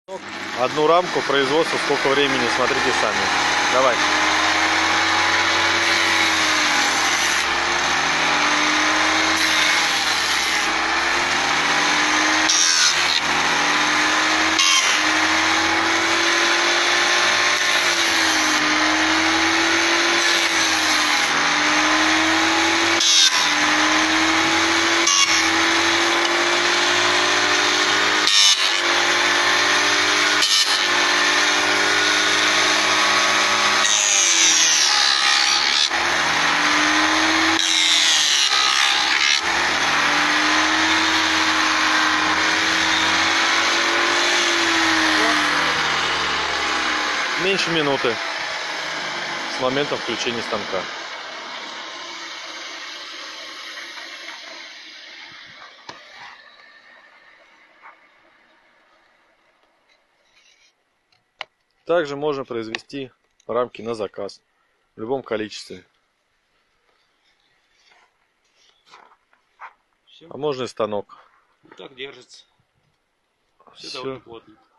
Одну рамку производства, сколько времени, смотрите сами. Давай. Меньше минуты с момента включения станка. Также можно произвести рамки на заказ в любом количестве. Все. А можно и станок. Вот так держится. Все Всё. довольно плотно.